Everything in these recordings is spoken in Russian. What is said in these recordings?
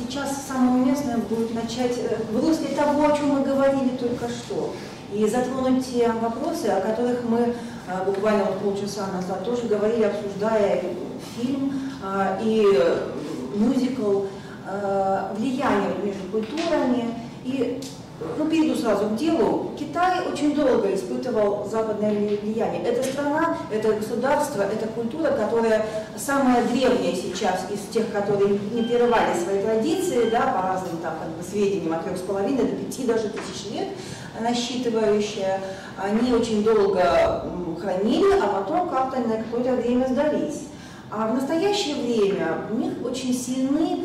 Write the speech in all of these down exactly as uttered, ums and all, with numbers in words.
сейчас самое уместное будет начать в русле того, о чем мы говорили только что, и затронуть те вопросы, о которых мы буквально вот полчаса назад тоже говорили, обсуждая фильм и мюзикл «Влияние между культурами». И ну, перейду сразу к делу. Китай очень долго испытывал западное влияние. Это страна, это государство, это культура, которая самая древняя сейчас из тех, которые не прерывали свои традиции, да, по разным там, как бы, сведениям, от трех с половиной до пяти даже тысяч лет насчитывающая. Они очень долго хранили, а потом как-то на какое-то время сдались. А в настоящее время у них очень сильны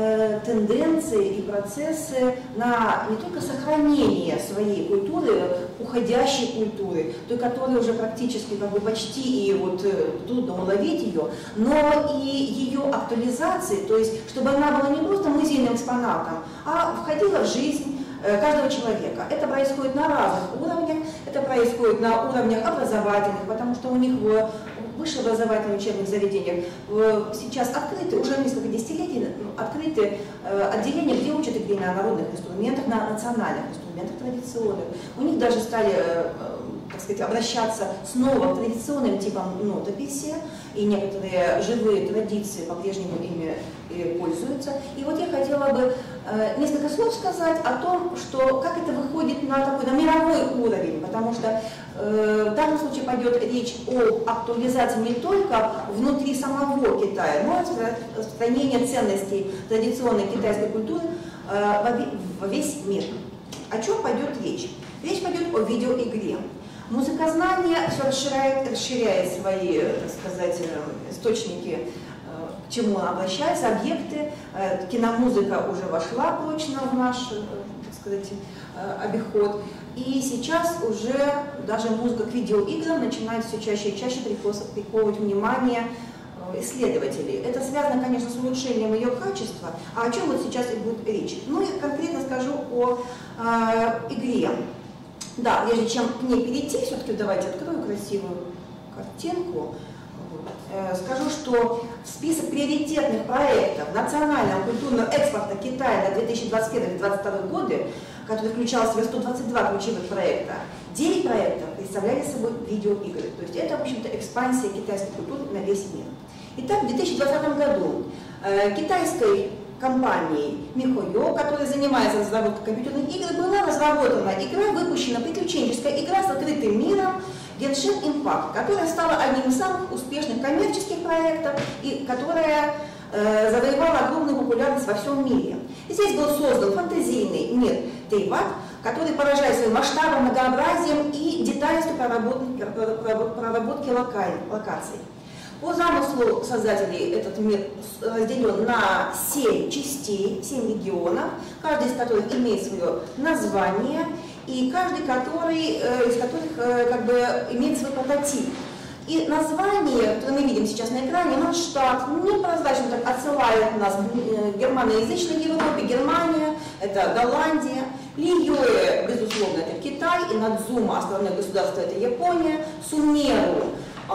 тенденции и процессы на не только сохранение своей культуры, уходящей культуры, той, которая уже практически как бы почти и вот трудно уловить ее, но и ее актуализации, то есть чтобы она была не просто музейным экспонатом, а входила в жизнь каждого человека. Это происходит на разных уровнях, это происходит на уровнях образовательных, потому что у них в высших образовательных учебных заведениях сейчас открыты, уже несколько десятилетий открыты отделения, где учат игре на народных инструментах, на национальных инструментах традиционных. У них даже стали, так сказать, обращаться снова к традиционным типам нотописи, и некоторые живые традиции по-прежнему ими пользуются. И вот я хотела бы несколько слов сказать о том, что как это выходит на такой на мировой уровень, потому что э, в данном случае пойдет речь о актуализации не только внутри самого Китая, но и распространение ценностей традиционной китайской культуры э, во весь мир. О чем пойдет речь? Речь пойдет о видеоигре. Музыкознание все расширяет, расширяет свои, так сказать, источники, к чему он обращается, объекты. Киномузыка уже вошла прочно в наш, так сказать, обиход. И сейчас уже даже музыка к видеоиграм начинает все чаще и чаще приковывать внимание исследователей. Это связано, конечно, с улучшением ее качества. А о чем вот сейчас и будет речь? Ну, я конкретно скажу о э, игре. Да, прежде чем к ней перейти, все-таки давайте открою красивую картинку. Скажу, что в список приоритетных проектов национального культурного экспорта Китая на две тысячи двадцать первый — две тысячи двадцать второй годы, который включал в себя сто двадцать два ключевых проекта, девять проектов представляли собой видеоигры. То есть это, в общем-то, экспансия китайской культуры на весь мир. Итак, в две тысячи двадцатом году э, китайской компанией Михойо, которая занимается разработкой компьютерных игр, была разработана игра, выпущена приключенческая игра с открытым миром Genshin Impact, которая стала одним из самых успешных коммерческих проектов и которая э, завоевала огромную популярность во всем мире. И здесь был создан фантазийный мир Тейват, который поражает своим масштабом, многообразием и детальностью проработки, проработки локаль, локаций. По замыслу создателей этот мир разделен на семь частей, семь регионов, каждый из которых имеет свое название, и каждый который, из которых как бы имеет свой прототип. И название, которое мы видим сейчас на экране, Манштадт, непрозрачно так отсылает нас к германоязычной Европе, Германия, это Голландия, Лиюэ, безусловно, это Китай, и Надзума, основное государство, это Япония, Сумеру,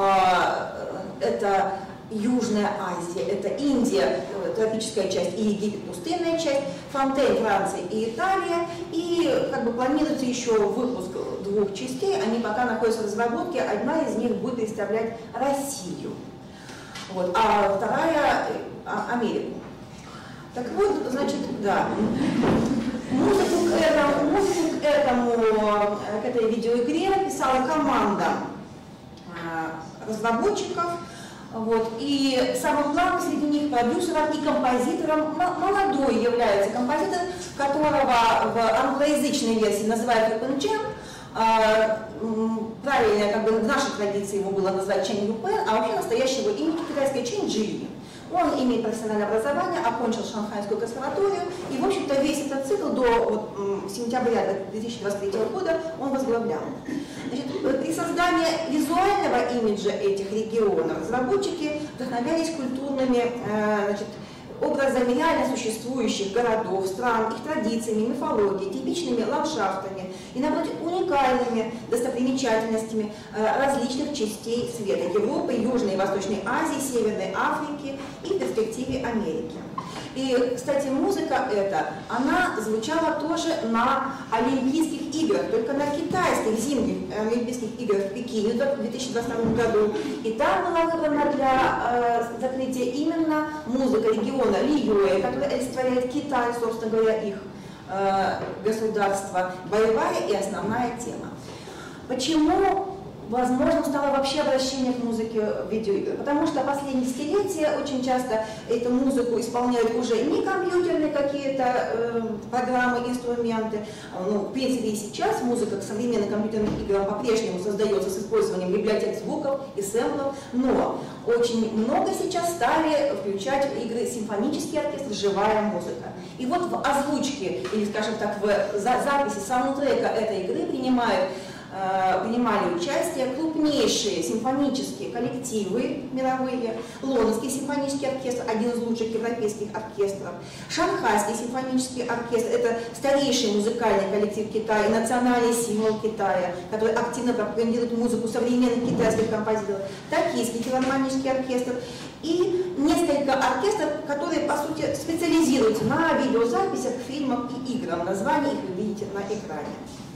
это Южная Азия, это Индия, тропическая часть, и Египет, пустынная часть, Фонтейн, Франция и Италия. И как бы планируется еще выпуск двух частей, они пока находятся в разработке, одна из них будет представлять Россию, вот, а вторая а, Америку. Так вот, значит, да, музыку к этому, музыку к этому, к этой видеоигре написала команда разработчиков, вот, и самым главным среди них продюсером и композитором молодой является композитор, которого в англоязычной версии называют Юпен Чен, правильно, как бы в нашей традиции его было назвать Чен Юпен, а вообще настоящего имени китайское Чен Джи. Он имеет профессиональное образование, окончил Шанхайскую консерваторию, и, в общем-то, весь этот цикл до вот, сентября две тысячи двадцать третьего года он возглавлял. Значит, при создании визуального имиджа этих регионов разработчики вдохновлялись культурными э, значит, образами реально существующих городов, стран, их традициями, мифологией, типичными ландшафтами и, напротив, уникальными достопримечательностями э, различных частей света – Европы, Южной и Восточной Азии, Северной Африки и в перспективе Америки. И, кстати, музыка эта, она звучала тоже на Олимпийских играх, только на китайских зимних Олимпийских играх в Пекине в две тысячи двадцать втором году. И там была выбрана для э, закрытия именно музыка региона Лиюэ, которая олицетворяет Китай, собственно говоря, их э, государство, боевая и основная тема. Почему возможно стало вообще обращение к музыке в видеоигры? Потому что последние десятилетия очень часто эту музыку исполняют уже не компьютерные какие-то э, программы, инструменты. Ну, в принципе, и сейчас музыка к современным компьютерным играм по-прежнему создается с использованием библиотек звуков и сэмплов, но очень много сейчас стали включать в игры симфонический оркестр, живая музыка. И вот в озвучке, или, скажем так, в записи саундтрека этой игры принимают принимали участие крупнейшие симфонические коллективы мировые, Лондонский симфонический оркестр, один из лучших европейских оркестров, Шанхайский симфонический оркестр, это старейший музыкальный коллектив Китая, национальный символ Китая, который активно пропагандирует музыку современных китайских композиторов, Токийский филармонический оркестр и несколько оркестров, которые, по сути, специализируются на видеозаписях, фильмах и играх. Названия их вы видите на экране.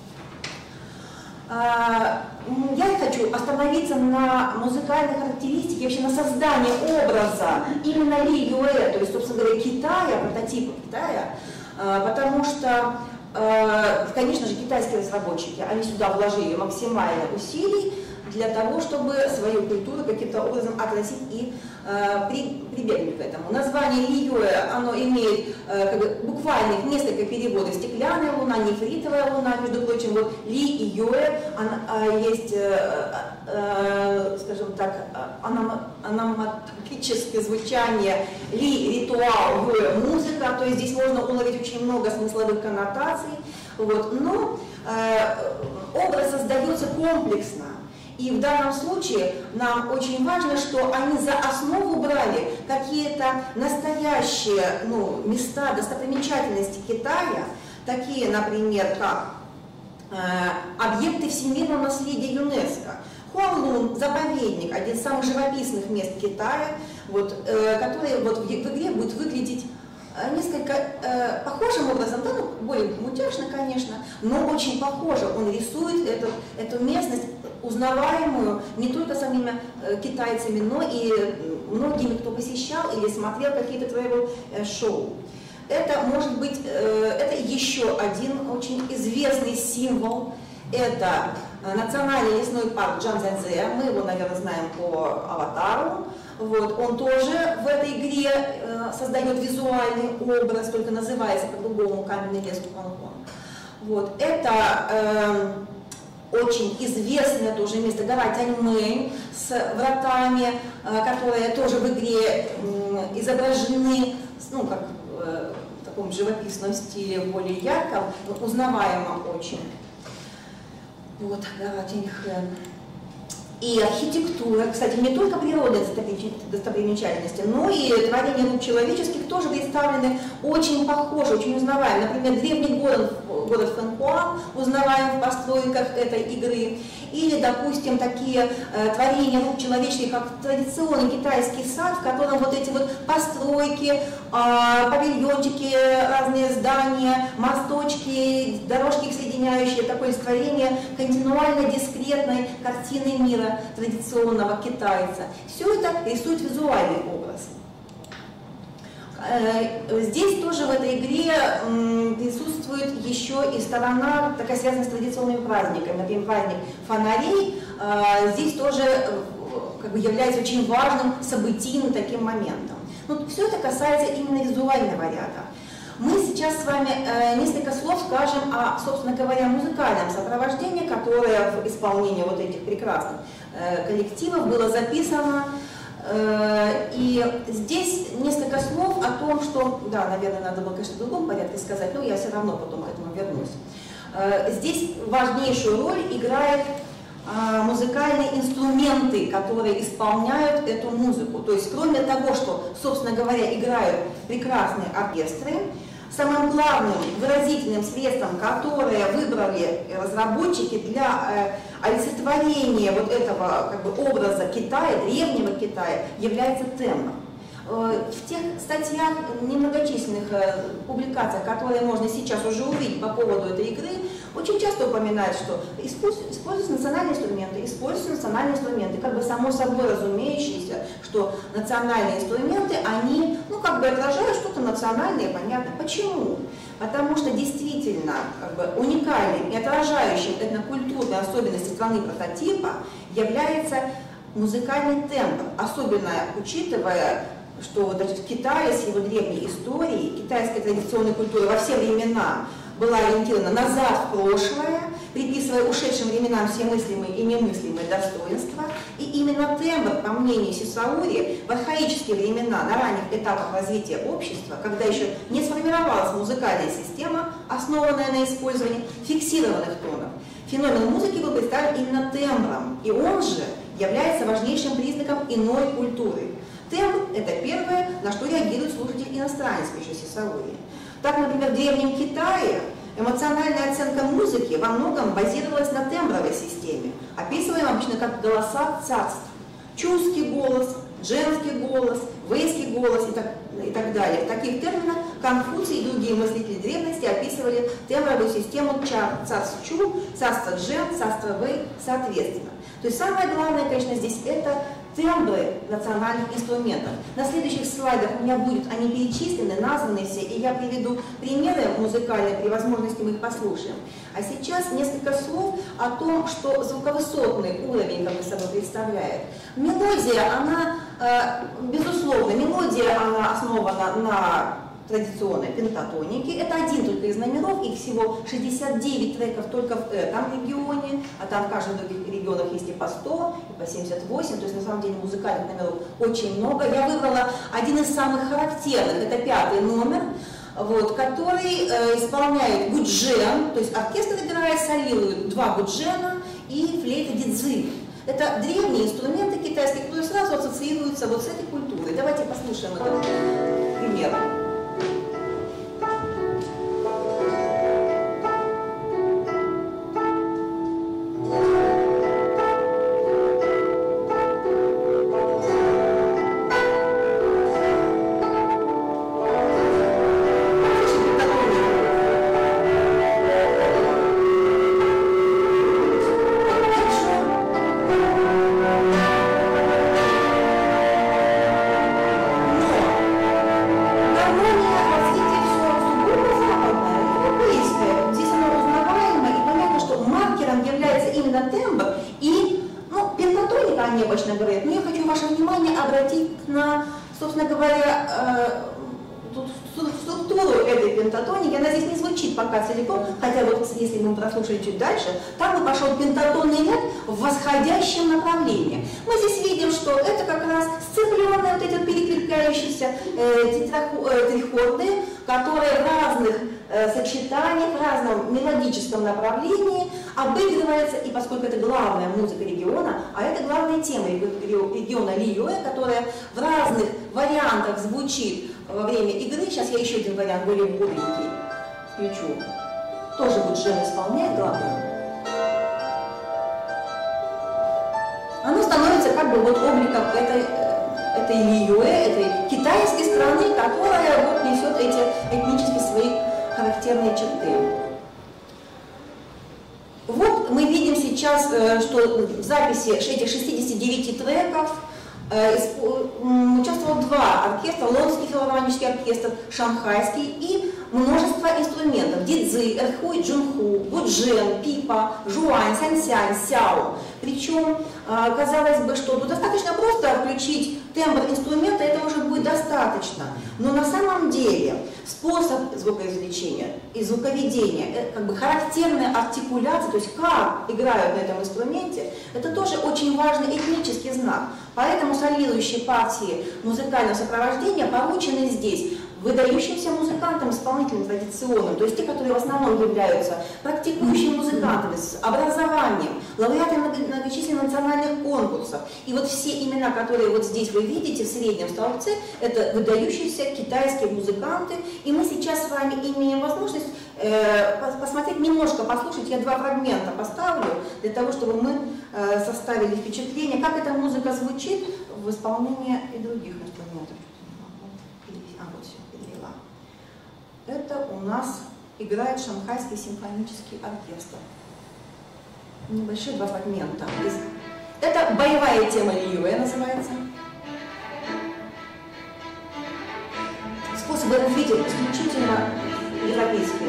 Я хочу остановиться на музыкальной характеристике, вообще на создании образа именно Лиюэ, то есть, собственно говоря, Китая, прототипа Китая, потому что, конечно же, китайские разработчики, они сюда вложили максимально усилий для того, чтобы свою культуру каким-то образом отразить и э, при, прибегнуть к этому. Название Лиюэ, оно имеет э, как бы, буквальных несколько переводов. Стеклянная луна, нефритовая луна, между прочим, вот Ли и Юэ, она, э, есть, э, э, скажем так, ономатопическое звучание Ли, ритуал, Юэ, музыка, то есть здесь можно уловить очень много смысловых коннотаций, вот, но э, образ создается комплексно. И в данном случае нам очень важно, что они за основу брали какие-то настоящие ну, места, достопримечательности Китая, такие, например, как э, объекты всемирного наследия ЮНЕСКО. Хуанлун, заповедник, один из самых живописных мест Китая, вот, э, который вот, в, в игре будет выглядеть несколько э, похожим образом, да, ну, более мультяшно, конечно, но очень похоже. Он рисует эту, эту местность, узнаваемую не только самими э, китайцами, но и многими, кто посещал или смотрел какие-то твоего э, шоу. Это может быть, э, это еще один очень известный символ. Это э, национальный лесной парк Джанцзяньцзе, мы его, наверное, знаем по «Аватару». Вот, он тоже в этой игре э, создает визуальный образ, только называется по-другому «Каменный лес Хуанхуан». Вот, это э, очень известное тоже место гора Тяньмэнь с вратами, э, которые тоже в игре э, изображены, ну, как э, в таком живописном стиле, более ярком, узнаваемо очень. Вот, гора Тяньмэнь. И архитектура, кстати, не только природные достопримечательности, но и творения рук человеческих тоже представлены очень похоже, очень узнаваемо. Например, древний город, город Фэнхуан узнаваем в постройках этой игры. Или, допустим, такие э, творения рук человеческих, как традиционный китайский сад, в котором вот эти вот постройки, э, павильончики, разные здания, мосточки, дорожки их соединяющие, такое творение континуально-дискретной картины мира традиционного китайца. Все это рисует визуальный образ. Здесь тоже в этой игре присутствует еще и сторона, такая связанная с традиционными праздниками. Например, праздник фонарей здесь тоже как бы является очень важным событийным таким моментом. Но все это касается именно визуального ряда. Мы сейчас с вами несколько слов скажем о, собственно говоря, музыкальном сопровождении, которое в исполнении вот этих прекрасных коллективов было записано. И здесь несколько слов о том, что, да, наверное, надо было, конечно, в другом порядке сказать, но я все равно потом к этому вернусь. Здесь важнейшую роль играют музыкальные инструменты, которые исполняют эту музыку. То есть, кроме того, что, собственно говоря, играют прекрасные оркестры, самым главным выразительным средством, которое выбрали разработчики для э, олицетворения вот этого как бы, образа Китая, древнего Китая, является тембр. В тех статьях, немногочисленных публикациях, которые можно сейчас уже увидеть по поводу этой игры, очень часто упоминают, что используются национальные инструменты, используются национальные инструменты, как бы само собой разумеющееся, что национальные инструменты, они, ну, как бы отражают что-то национальное, понятно. Почему? Потому что действительно, как бы, уникальным и отражающим этнокультурные особенности страны прототипа является музыкальный тембр, особенно учитывая, что вот даже в Китае с его древней историей, китайская традиционная культура во все времена была ориентирована назад в прошлое, приписывая ушедшим временам все мыслимые и немыслимые достоинства. И именно тембр, по мнению Сисаури, в архаические времена, на ранних этапах развития общества, когда еще не сформировалась музыкальная система, основанная на использовании фиксированных тонов, феномен музыки был представлен именно тембром, и он же является важнейшим признаком иной культуры. Тембр – это первое, на что реагирует слушатель иностранец, пишет Сисаури. Так, например, в Древнем Китае эмоциональная оценка музыки во многом базировалась на тембровой системе, описываемой обычно как голоса царств. Чунский голос, женский голос, вэйский голос и так, и так далее. В таких терминах Конфуций и другие мыслители древности описывали тембровую систему царств Чу, царства Джен, царства Вэй соответственно. То есть самое главное, конечно, здесь это тембры национальных инструментов. На следующих слайдах у меня будут они перечислены, названы все, и я приведу примеры музыкальные, при возможности мы их послушаем. А сейчас несколько слов о том, что звуковысотный уровень, как бы собой представляет. Мелодия, она, э, безусловно, мелодия, она основана на традиционной пентатоники. Это один только из номеров, их всего шестьдесят девять треков только в этом регионе, а там в каждом других регионах есть и по сто, и по семьдесят восемь, то есть на самом деле музыкальных номеров очень много. Я выбрала один из самых характерных, это пятый номер, вот, который э, исполняет гуджен, то есть оркестр играет, солирует два гуджена и флейта дидзи. Это древние инструменты китайские, которые сразу ассоциируются вот с этой культурой. Давайте послушаем этот пример. Целиком, хотя вот если мы прослушали чуть дальше, там и пошел пентатонный ряд в восходящем направлении. Мы здесь видим, что это как раз сцепленные вот эти вот перекликающиеся э, трихорды, которые в разных э, сочетаниях, в разном мелодическом направлении обыгрываются, и поскольку это главная музыка региона, а это главная тема региона Лиюэ, которая в разных вариантах звучит во время игры. Сейчас я еще один вариант, более бодренький включу. Тоже гуджен исполняет главное. Оно становится как бы вот обликом этой, этой Лиюэ, этой китайской страны, которая вот несет эти этнически свои характерные черты. Вот мы видим сейчас, что в записи этих шестидесяти девяти треков участвовало два оркестра: Лондонский филармонический оркестр, Шанхайский, и множество инструментов: дидзи, эрхуй, джунху, гуджен, пипа, жуань, сянсянь, сяо. Причем, казалось бы, что ну, достаточно просто включить тембр инструмента, этого уже будет достаточно. Но на самом деле способ звукоизвлечения и звуковедения, как бы характерная артикуляция, то есть как играют на этом инструменте, это тоже очень важный этнический знак. Поэтому солирующие партии музыкального сопровождения поручены здесь выдающимся музыкантам, исполнителям традиционным, то есть те, которые в основном являются практикующими музыкантами с образованием, лауреатами многочисленных национальных конкурсов. И вот все имена, которые вот здесь вы видите в среднем столбце, это выдающиеся китайские музыканты. И мы сейчас с вами имеем возможность э, посмотреть немножко, послушать. Я два фрагмента поставлю для того, чтобы мы э, составили впечатление, как эта музыка звучит в исполнении и других инструментов. а вот все, перевела. Это у нас играет Шанхайский симфонический оркестр. Небольшие два фрагмента. Это боевая тема Ли Юэ называется. Способы развития исключительно европейские.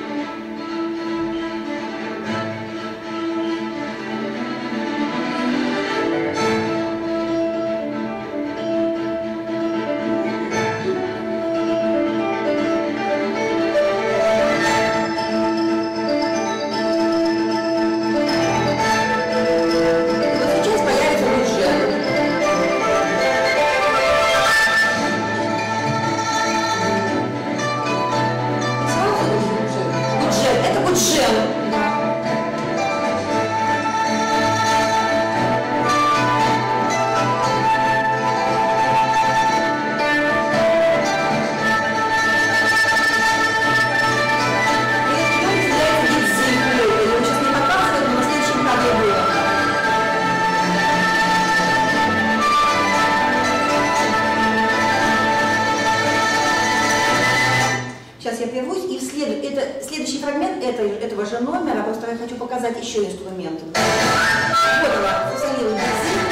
Этого же номера, просто я хочу показать еще инструменты. Вот она, фусалила бензин.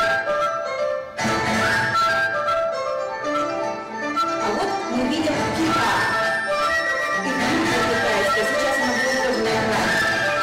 А вот мы видим кита. И блюдо китайское. Сейчас она будет тоже играть.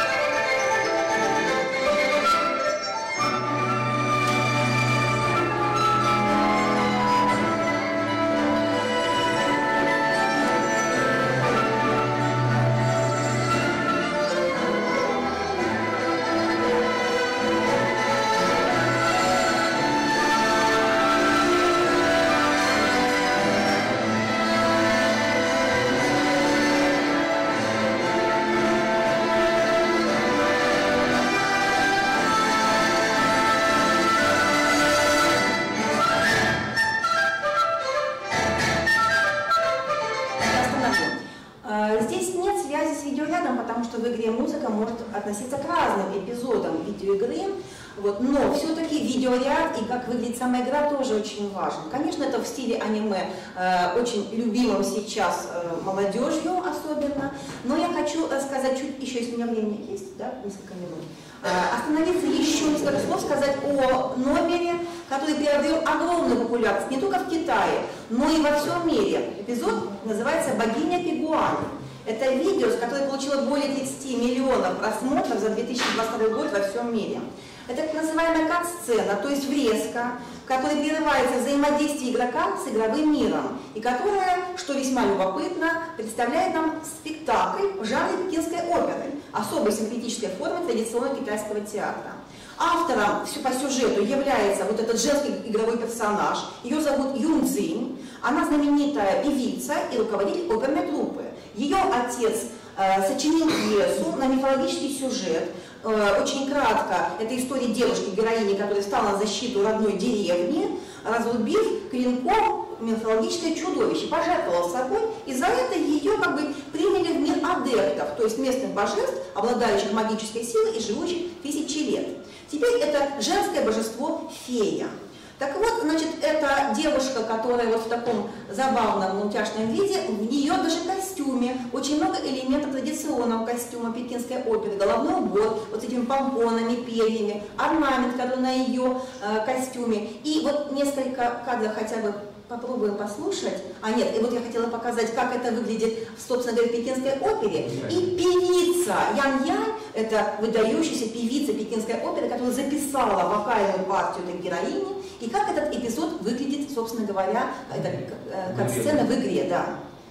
Потому что в игре музыка может относиться к разным эпизодам видеоигры, вот, но все-таки видеоряд и как выглядит сама игра тоже очень важен. Конечно, это в стиле аниме, э, очень любимым сейчас э, молодежью особенно, но я хочу сказать чуть еще, если у меня времени есть, да, несколько минут, э, остановиться еще несколько слов, сказать о номере, который приобрел огромную популярность не только в Китае, но и во всем мире. Эпизод называется «Богиня Пигуани». Это видео, которое получило более тридцати миллионов просмотров за две тысячи двадцать второй год во всем мире. Это так называемая кат-сцена, то есть врезка, в которой прерывается взаимодействие игрока с игровым миром, и которая, что весьма любопытно, представляет нам спектакль в жанре пекинской оперы, особой синтетической формы традиционного китайского театра. Автором по сюжету является вот этот женский игровой персонаж, ее зовут Юн Цзинь, она знаменитая певица и руководитель оперной труппы. Ее отец э, сочинил пьесу на мифологический сюжет. Э, очень кратко, это история девушки-героини, которая встала на защиту родной деревни, разрубив клинком мифологическое чудовище, пожертвовала собой, и за это ее как бы приняли в мир адептов, то есть местных божеств, обладающих магической силой и живущих тысячи лет. Теперь это женское божество фея. Так вот, значит, эта девушка, которая вот в таком забавном, мультяшном виде, в нее даже костюме, очень много элементов традиционного костюма пекинской оперы, головной убор, вот с этими помпонами, перьями, орнамент, который на ее э, костюме. И вот несколько кадров хотя бы попробуем послушать. А нет, и вот я хотела показать, как это выглядит, собственно говоря, в пекинской опере. И певица Ян Янь, это выдающаяся певица пекинской оперы, которая записала вокальную партию этой героини, и как этот эпизод выглядит, собственно говоря, это, как, как сцена в игре, да.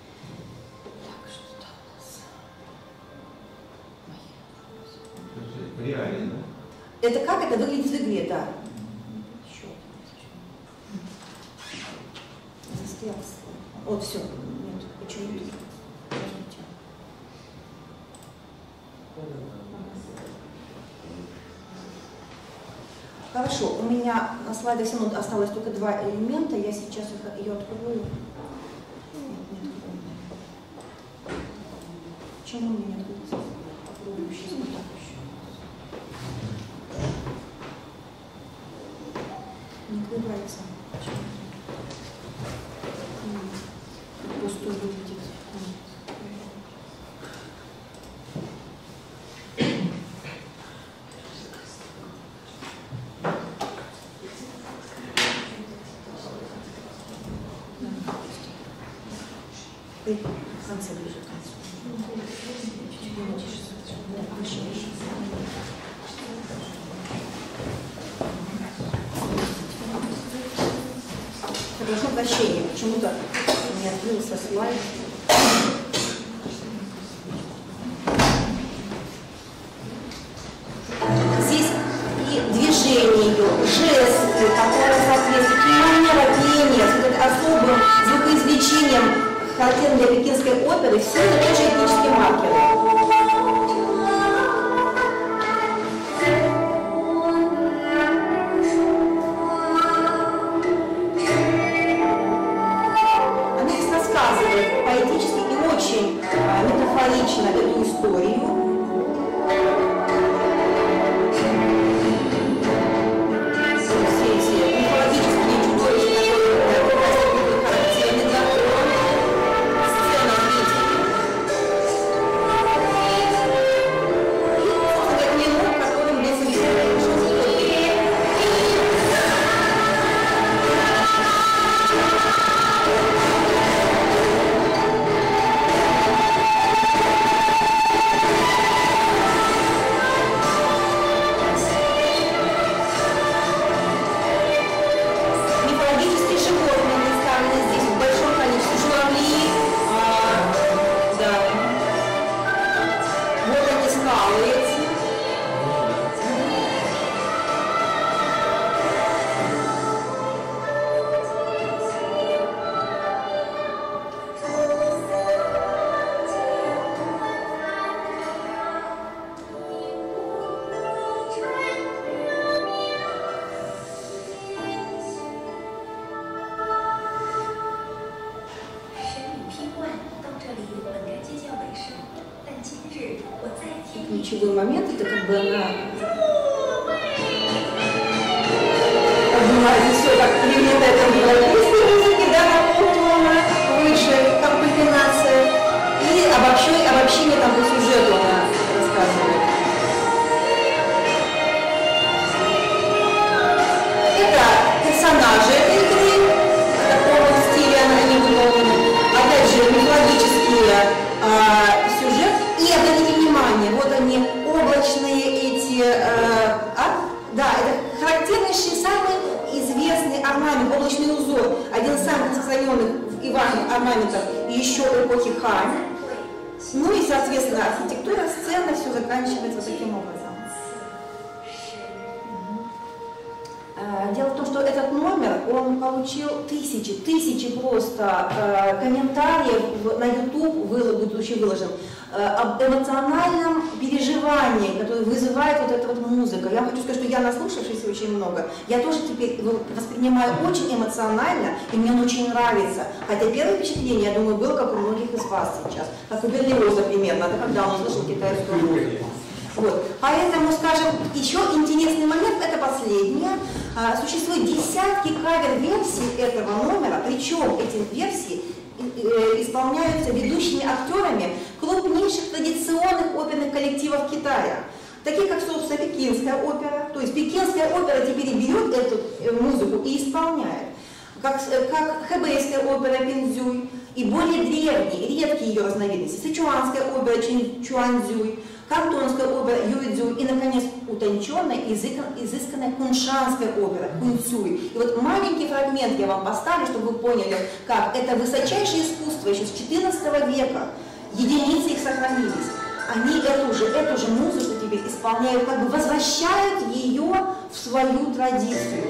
Так, что там у нас? Реально, да? Это как это выглядит в игре, да. Вот, все. Нет, почему нет? Хорошо, у меня на слайдах все равно осталось только два элемента, я сейчас их, ее открою. Нет, не открою. Почему у меня не откроется? Попробую сейчас вот так еще. Не открывается. пустой выглядит. Ты в конце ближе к концу. Чуть-чуть меньше. Да, выше, выше. Прошу прощения, почему-то у меня открылся слайд. Здесь и движение идет, жесты, которые соответствуют, и манера пения, с вот этим особым звукоизвлечением, характерным для пекинской оперы, все это тоже этнические маркеры. Поэтически и очень а, метафорично эту историю. Все эти мифологические чудовища, которые характерны для сцена зрителей. И, собственно, клинок, которым для зрителей ключевой момент, это как бы она поднимается все как элемент этой европейской музыки, да, на полтона, выше, как кульминация, и обобщение, обобщение там по сюжету она рассказывает. Это персонажи этой игры, в таком стиле они выполнены, опять же, мифологические а, сюжет. И обратите внимание, вот они, облачные эти, э, а, да, это характернейший, самый известный орнамент, облачный узор, один из самых распространенных в Иване орнаментов еще эпохи Хань. Ну и, соответственно, архитектура, сцена, все заканчивается вот таким образом. Дело в том, что этот номер, он получил тысячи, тысячи просто э, комментариев на YouTube, будучи выложен, э, об эмоциональном переживании, которое вызывает вот эта вот музыка. Я хочу сказать, что я, наслушавшись очень много, я тоже теперь воспринимаю очень эмоционально, и мне он очень нравится. Хотя первое впечатление, я думаю, было, как у многих из вас сейчас, как у Берлиоза примерно, это когда он услышал китайскую музыку. Вот. Поэтому, скажем, еще интересный момент, это последнее. А, существует десятки кавер-версий этого номера, причем эти версии э, исполняются ведущими актерами крупнейших традиционных оперных коллективов Китая, таких как, собственно, Пекинская опера. То есть Пекинская опера теперь берет эту музыку и исполняет. Как, как Хэбэйская опера Пинцзюй и более древние, редкие ее разновидности, Сычуанская опера Чуанцзюй, Кантонская опера Юйцзюй и, наконец, утонченная, изысканная куншанская опера Кунцюй. И вот маленький фрагмент я вам поставлю, чтобы вы поняли, как это высочайшее искусство еще с четырнадцатого века, единицы их сохранились. Они эту же, эту же музыку теперь исполняют, как бы возвращают ее в свою традицию.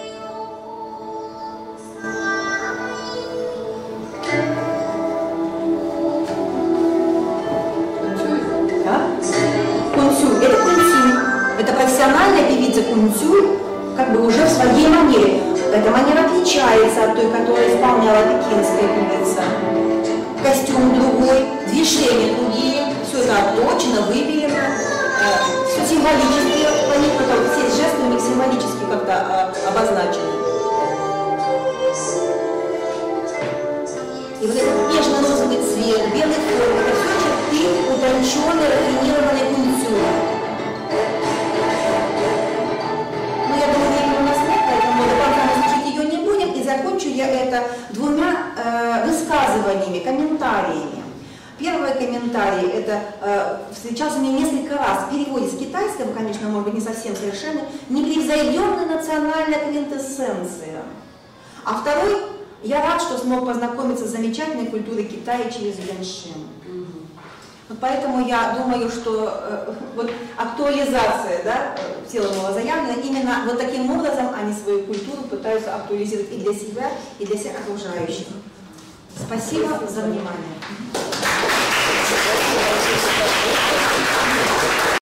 Это Кунцюй, это профессиональная певица Кунцюй, как бы уже в своей манере. Эта манера отличается от той, которую исполняла пекинская певица. Костюм другой, движения другие, все это отточено, выбелено, э, все символически, понятно, там все жесты у них символически как-то э, обозначены. И вот этот нежно Первый комментарий, это э, встречался мне несколько раз, в переводе с китайского, конечно, может быть, не совсем совершенный, непревзойденная национальная квинтэссенция. А второй, я рад, что смог познакомиться с замечательной культурой Китая через Яншин. Вот поэтому я думаю, что э, вот актуализация, да, тела было заявлено, именно вот таким образом они свою культуру пытаются актуализировать и для себя, и для всех окружающих. Спасибо за внимание.